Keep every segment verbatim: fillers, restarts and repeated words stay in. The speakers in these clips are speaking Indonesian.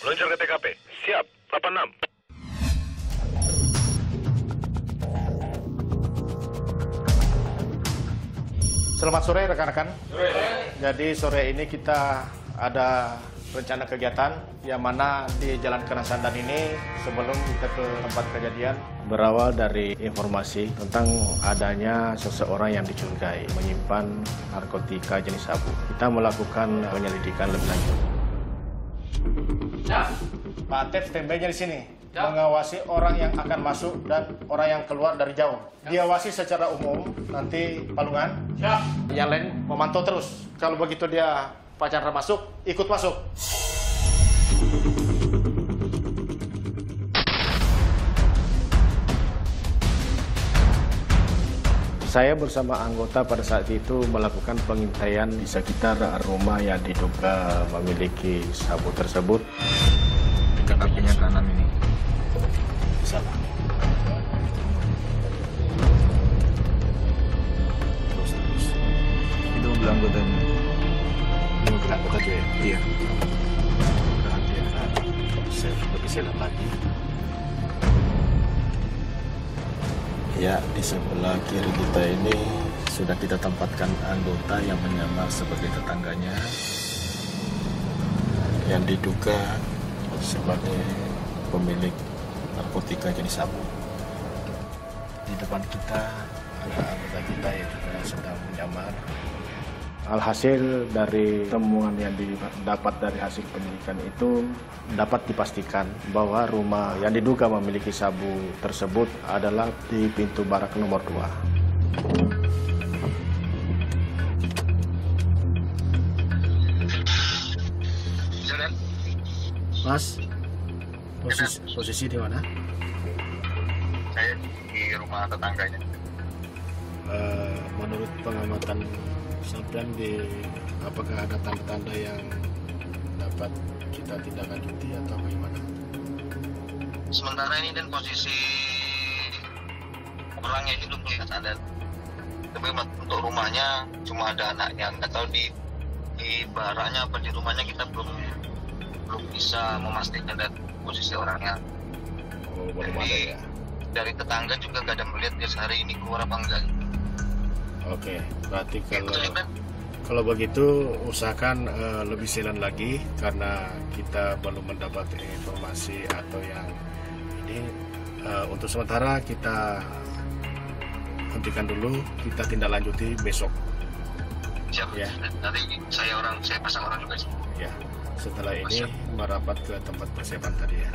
Meluncur ke T K P. Siap, delapan enam. Selamat sore rekan-rekan. Jadi sore ini kita ada rencana kegiatan yang mana di Jalan Kerasandan ini sebelum kita ke tempat kejadian berawal dari informasi tentang adanya seseorang yang dicurigai menyimpan narkotika jenis sabu. Kita melakukan penyelidikan lebih lanjut. Ya. Pak Atep standby-nya di sini. Ya. Mengawasi orang yang akan masuk dan orang yang keluar dari jauh. Ya. Diawasi secara umum, nanti palungan. Ya. Yang lain memantau terus. Kalau begitu dia Pak Chandra masuk, ikut masuk. Saya bersama anggota pada saat itu melakukan pengintaian di sekitar rumah yang diduga memiliki sabu tersebut. Dekat kakinya kanan ini. Salah. Terus terus. Itu mobil anggotanya. Ini mobil anggota juga ya? Iya. Berarti akan save lebih silat lagi. Ya, di sebelah kiri kita ini sudah kita tempatkan anggota yang menyamar sebagai tetangganya yang diduga sebagai pemilik narkotika jenis sabu. Di depan kita ada anggota kita yang juga sedang menyamar. Alhasil dari temuan yang didapat dari hasil penyelidikan itu dapat dipastikan bahwa rumah yang diduga memiliki sabu tersebut adalah di pintu barak nomor dua. Mas, posisi, posisi di mana? Saya di rumah tetangganya. Uh, menurut pengamatan sampean di apakah ada tanda-tanda yang dapat kita tindak lanjuti atau bagaimana? Sementara ini dan posisi orangnya itu belum lihat ada. Tapi untuk rumahnya cuma ada anaknya. Nggak tahu di di baraknya apa di rumahnya kita belum belum bisa memastikan dan posisi orangnya. Oh, belum ada ya. Dari tetangga juga nggak ada melihat dia sehari ini keluar apa enggak. Oke, berarti kalau kalau begitu usahakan uh, lebih silan lagi karena kita belum mendapat informasi atau yang ini uh, untuk sementara kita hentikan dulu, kita tindak lanjuti besok. Siap. Ya. Nanti saya orang saya pasang orang juga sih. Ya. Setelah ini merapat ke tempat persiapan tadi ya.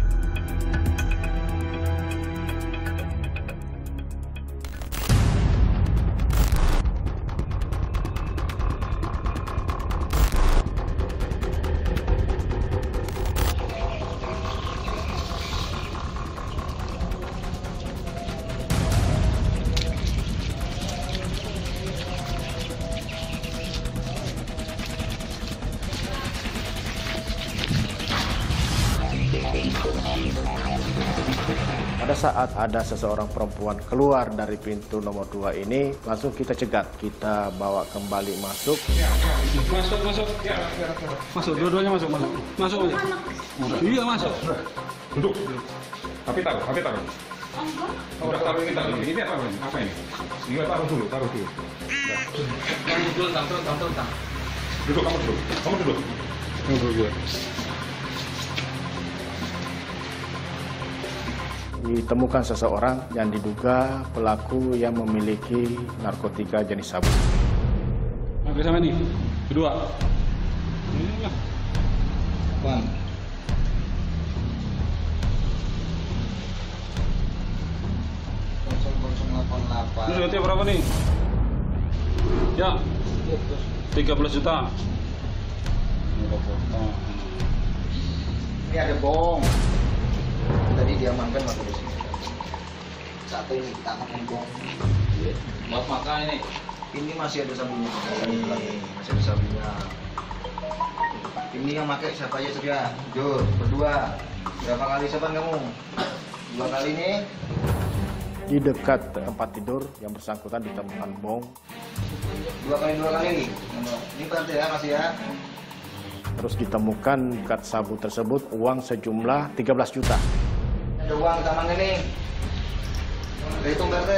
Pada saat ada seseorang perempuan keluar dari pintu nomor dua ini, langsung kita cegat, kita bawa kembali masuk. Masuk, masuk. Masuk, dua-duanya masuk, masuk. Masuk aja. Iya, masuk. Duduk. Tapi taruh, tapi taruh. Udah taruh ini, taruh ini. Ini apa ini? Apa ini? Ini taruh dulu, taruh dulu. Kamu dulu, taruh, taruh, taruh. Duduk, kamu duduk. Kamu duduk. Duduk juga. Ditemukan seseorang yang diduga pelaku yang memiliki narkotika jenis sabu. Oke, sama nih. Kedua. Inilah. Bang. Ini duitnya berapa nih? Ya. tiga belas juta. Ini ada bom. Tadi diamankan waktu di sini. Satu ini kita amankan bom. Buat makan ini. Ini masih ada sabunya. Ini masih ada sabunya. Ini yang pakai siapa aja sudah? Jur, berdua. Berapa kali sepan kamu? Dua kali nih. Di dekat tempat tidur yang bersangkutan ditemukan bom. Dua kali dua kali. Ini berarti ya masih ya. Terus ditemukan dekat sabu tersebut uang sejumlah tiga belas juta. Ada uang taman ini. Hitung P R T.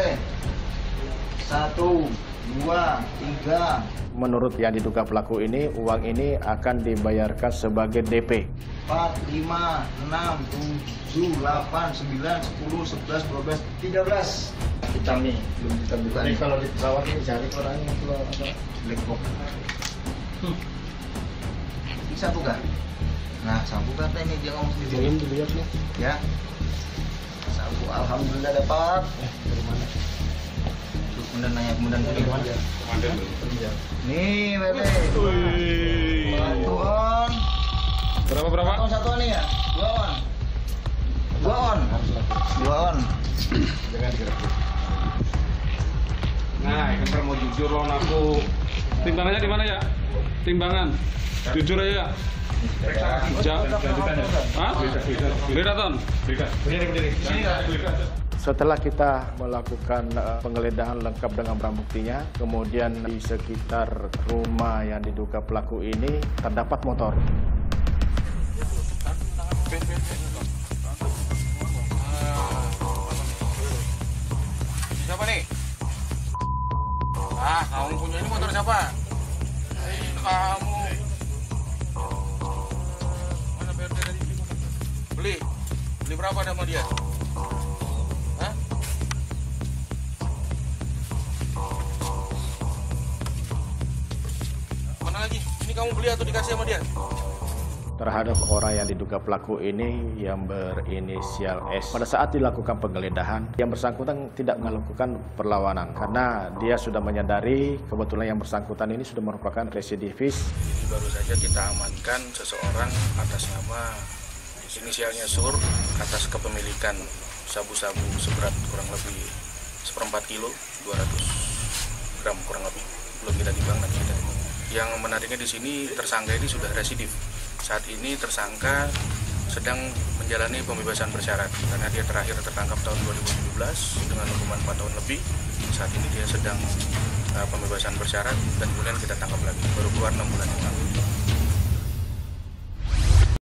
Satu, dua, tiga. Menurut yang diduga pelaku ini, uang ini akan dibayarkan sebagai D P. empat, lima, enam, tujuh, delapan, sembilan, sepuluh, sebelas, dua belas, tiga belas. Hitam nih, belum kita buka nih. Kalau di pesawat ini cari orangnya itu apa? Black box. Hmm. Bisa buka? Nah, sabu kata ini dia ngomong sendiri. Belum dilihat nih. Ya. Sabu alhamdulillah dapat. Eh, dari mana? Terus kemudian nanya kemudian dari mana? Komandan loh. Nih, Bebe. Satu on. Berapa berapa? Satu satu nih ya. Dua on. Dua on. Dua on. Jangan digerak. Nah, ini kan mau jujur lawan aku. Timbangannya di mana ya? Timbangan. Jujur aja ya. Jam. Hah? Beda ton. Berdiri, berdiri. Sini nggak? Setelah kita melakukan uh, penggeledahan lengkap dengan barang buktinya, kemudian di sekitar rumah yang diduga pelaku ini terdapat motor. Siapa nih? Ah, kamu punya ini motor siapa? Eh, kamu. Mana P R T dari beli motor? Beli? Beli berapa sama dia? Hah? Mana lagi? Ini kamu beli atau dikasih sama dia? Terhadap orang yang diduga pelaku ini yang berinisial S. Pada saat dilakukan penggeledahan, yang bersangkutan tidak melakukan perlawanan karena dia sudah menyadari kebetulan yang bersangkutan ini sudah merupakan residivis. Jadi baru saja kita amankan seseorang atas nama inisialnya Sur atas kepemilikan sabu-sabu seberat kurang lebih seperempat kilo, dua ratus gram kurang lebih. Belum kita timbang nanti kita timbang. Yang menariknya di sini tersangka ini sudah residif. Saat ini tersangka sedang menjalani pembebasan bersyarat karena dia terakhir tertangkap tahun dua ribu tujuh belas dengan hukuman empat tahun lebih. Saat ini dia sedang uh, pembebasan bersyarat dan kemudian kita tangkap lagi, baru keluar enam bulan yang lalu.